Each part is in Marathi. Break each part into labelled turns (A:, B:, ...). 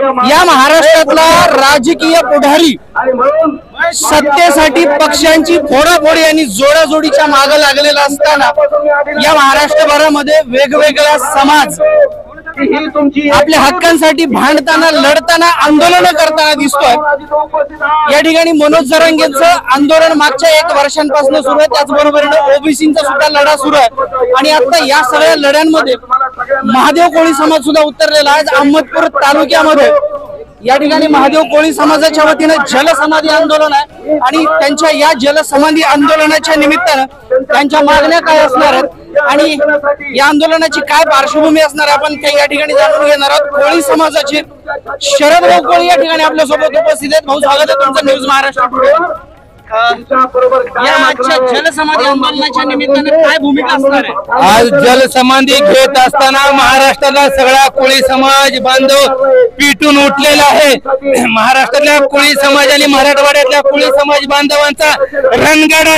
A: या महाराष्ट्रातला राजकीय पुढारी सत्तेसाठी पक्षांची फोडाफोडी आणि जोडाजोडीच्या मागे लागलेला असताना या महाराष्ट्रभरामध्ये वेगवेगळा समाज आपल्या हक्कांसाठी भांडताना लढताना आंदोलन करताना दिसतोय। या ठिकाणी मनोज जरांगेंचं आंदोलन मागच्या 1 वर्षांपासून सुरू आहे, त्याचबरोबरीने ओबीसींचा सुद्धा लढा सुरू आहे आणि आता या सगळ्या लढ्यांमध्ये महादेव कोळी समाज सुद्धा उतरलेला आहे। अहमदपूर तालुक्यामध्ये या ठिकाणी महादेव कोळी समाजाच्या वतीने जलसमाधी आंदोलन आहे आणि त्यांच्या या जलसमाधी आंदोलनाच्या निमित्तानं त्यांच्या मागण्या काय असणार आहेत आणि या आंदोलनाची काय पार्श्वभूमी असणार आहे आपण काही या ठिकाणी जाणून घेणार आहोत। कोळी समाजाचे शरद भाऊ कोळी या ठिकाणी आपल्या सोबत उपस्थित आहेत। भाऊ, स्वागत आहे तुमचं न्यूज महाराष्ट्र। या आजच्या जलसमाधी आंदोलनाच्या निमित्तानं काय भूमिका असणार आहे?
B: आज जलसमाधी घेत असताना महाराष्ट्रातला सगळा कोळी समाज बांधव पिटून उठलेला आहे। महाराष्ट्रातल्या कोळी समाज आणि मराठवाड्यातल्या कोळी समाज बांधवांचा रणगाडा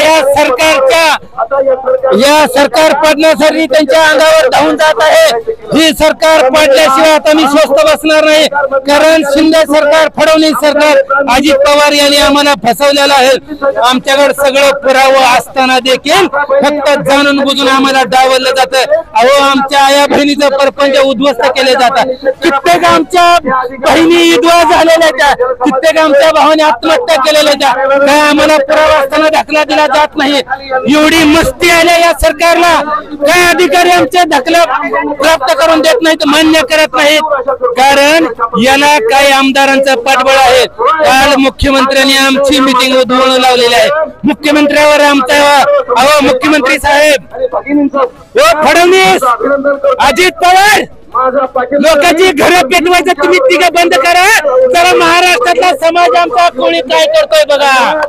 B: या सरकार पडण्यासाठी त्यांच्या अंगावर धावून जात आहे। ही सरकार पडल्याशिवाय आता मी स्वस्थ बसणार नाही, कारण शिंदे सरकार, फडणवीस सरकार, अजित पवार यांनी आम्हाला फसवलेलं आहे। आमच्याकडे सगळं पुरावं असताना देखील फक्त जाणून बुजून आम्हाला डावललं जातं। अहो, आमच्या आया बहिणीचं परपंच उद्ध्वस्त केले जातात, कित्येक आमच्या बहिणी विधवा झालेल्या त्या, कित्येक आमच्या भावाने आत्महत्या केलेल्या त्या, काय आम्हाला पुरावा असताना दाखला दिला जात नाही। एवढी मस्ती आल्या या सरकारला, काय अधिकारी आमचे दाखला प्राप्त करून देत नाहीत, मान्य करत नाहीत, कारण याला काही आमदारांचं पाठबळ आहे। काल मुख्यमंत्र्यांनी आमची मिटिंग उद्भवून लावलेली आहे। मुख्यमंत्र्यावर आमचा मुख्यमंत्री साहेब फडणवीस, अजित पवार, लोकांची घरं पेटवायचं तुम्ही तिघं बंद करा, जरा महाराष्ट्रातला समाज आमचा कोणी काय करतोय बघा।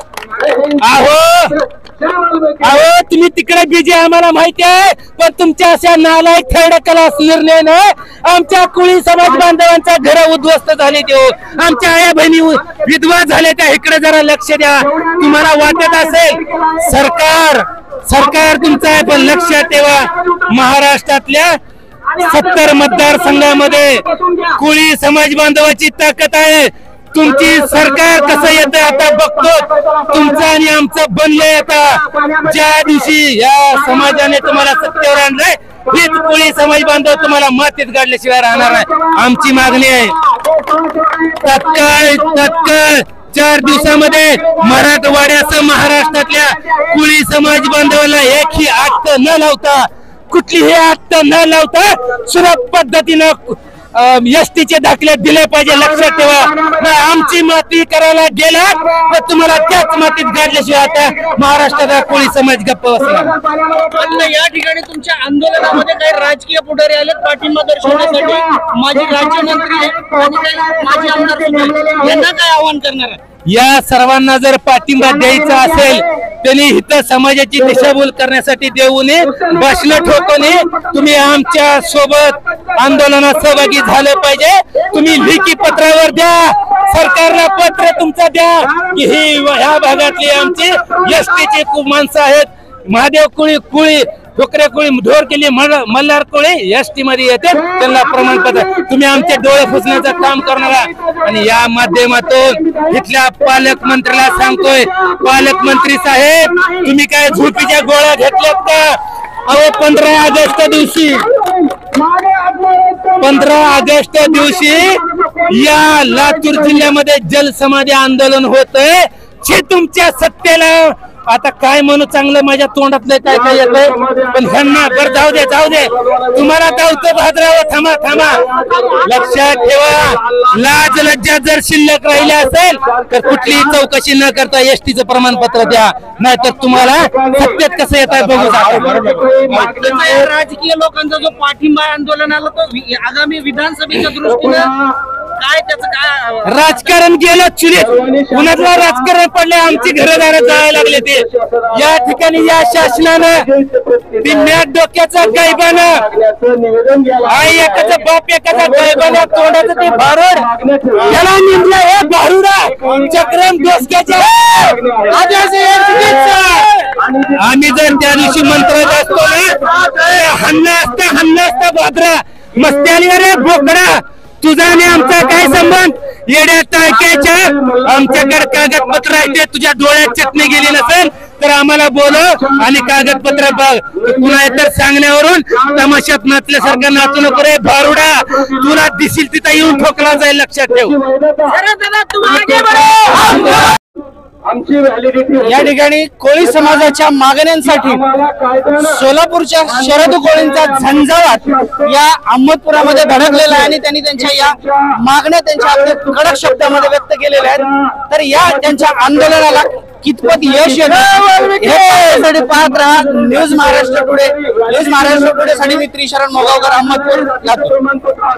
B: अहो तुम्ही तिकडे बिजी आम्हाला माहिती आहे, पण तुमच्या अशा नालायक थेरडकला निर्णयाने आमच्या कोळी समाज बांधवांचा घर उद्ध्वस्त झाले, आमच्या आया बहिणी विधवा झाल्या त्या, इकडे जरा लक्ष द्या। तुम्हाला वाटत असेल सरकार तुमचं आहे, पण लक्षात ठेवा महाराष्ट्रातल्या 70 मतदारसंघामध्ये कोळी समाज बांधवाची ताकद आहे। तुमची सरकार कसं येतं आता बघतो, तुमचं आणि आमचं बनलंय। आता ज्या दिवशी या समाजाने तुम्हाला सत्तेवर आणलंय, हेच कोळी समाज बांधव तुम्हाला मातीत गाडल्याशिवाय राहणार नाही। आमची मागणी आहे तत्काळ 4 दिवसामध्ये मराठवाड्यासह महाराष्ट्रातल्या कोळी समाज बांधवाला एकही अट न लावता, कुठलीही अट न लावता सुलभ पद्धतीनं एसटीचे दाखले दिले पाहिजे। लक्षात ठेवा, आमची माती करायला गेला तर तुम्हाला त्याच मातीत गाडल्याशिवाय आता महाराष्ट्राचा कोळी समाज गप्प बसला।
A: या ठिकाणी तुमच्या आंदोलनामध्ये काही राजकीय पुढारी आले पाठिंबा दर्शवण्यासाठी, माजी राज्यमंत्री आणि काही माजी आमदार सुद्धा, यांना काय आवाहन करणार आहे?
B: या सर्वांना जर पाठिंबा द्यायचा असेल त्यांनी हित समाजाची दिशाभूल करण्यासाठी देऊ नये, बसलं ठोकून तुम्ही आमच्या सोबत आंदोलनात सहभागी झालं पाहिजे। तुम्ही लेखी पत्रावर द्या, सरकारला पत्र तुमचं द्या की ही ह्या भागातली आमची एसटीची खूप माणसं आहेत, महादेव कोळी ठोकरे कोळी, ढोर केली, मल्हार कोळी एसटी मध्ये येते, त्यांना प्रमाणपत्र। तुम्ही आमचे डोळे पुसण्याचं काम करणार आणि या माध्यमातून इथल्या पालकमंत्र्याला सांगतोय, पालकमंत्री साहेब तुम्ही काय झोपीच्या गोळ्या घेतल्यात का? अहो 15 ऑगस्ट दिवशी या लातूर जिल्ह्यामध्ये जलसमाधी आंदोलन होतंय। जे तुमच्या सत्तेला आता काय म्हणू, चांगलं माझ्या तोंडात नाही काय येतंय, पण ह्यांना बरं जाऊ दे तुम्हाला धावतो भाद्रावं, थांबा। लक्षात ठेवा, लाज लज्जा जर शिल्लक राहिली असेल तर कुठलीही चौकशी न करता एसटीचं प्रमाणपत्र द्या, नाहीतर तुम्हाला सत्तेत कसं येत आहे बघू जाता।
A: राजकीय लोकांचा जो पाठिंबा आंदोलनाला तो आगामी विधानसभेच्या दृष्टीनं काय त्याचं काय
B: राजकारण गेलं चुलीत, पुण्यातलं राजकारण पडले, आमची घरदार जायला लागले ते। या ठिकाणी या शासनानं ती मॅट डोक्याचा गायबानं, आई एकाचा बाप एकाचा गायबानं, तोंडाचं ते भारूड त्याला निघलं हे भारूडा चक्रम डोसक्याच्या। आम्ही जर त्या दिवशी मंत्रात असतो ना, हन्ना असता भाद्रा मस्ती आली रे बोकडा, तुझा आणि आमचा काय संबंध? येड्या टाळक्याच्या आमच्याकडे कागदपत्र आहे ते तुझ्या डोळ्यात चटणी गेली नसेल तर आम्हाला बोलव आणि कागदपत्र बघ. पुन्हा तर सांगण्यावरून तमाशात नाचल्यासारखं नाचू नको रे भारुडा. तुला दिसेल तिथं येऊन ठोकला जाईल, लक्षात ठेव.
A: या ठिकाणी कोळी समाजाच्या मागण्यांसाठी सोलापूरच्या शरद कोळींचा झंझावात या अहमदपुरामध्ये धडकलेला आहे आणि त्यांनी त्यांच्या या मागण्या त्यांच्या अगदी कडक शब्दामध्ये व्यक्त केलेल्या आहेत. तर या त्यांच्या आंदोलनाला कितपत यश येतं हे पाहत राहा news Maharashtra today. News Maharashtra today साठी मी त्रिशरण मोगावकर, अहमदपूर, लातूर.